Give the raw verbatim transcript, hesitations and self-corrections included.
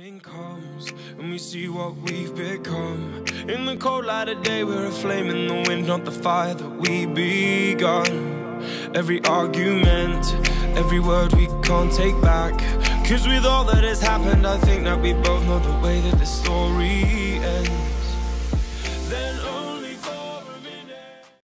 morning comes and we see what we've become. In the cold light of day, we're a flame in the wind, not the fire that we begun. Every argument, every word we can't take back, 'cause with all that has happened, I think that we both know the way that the story ends.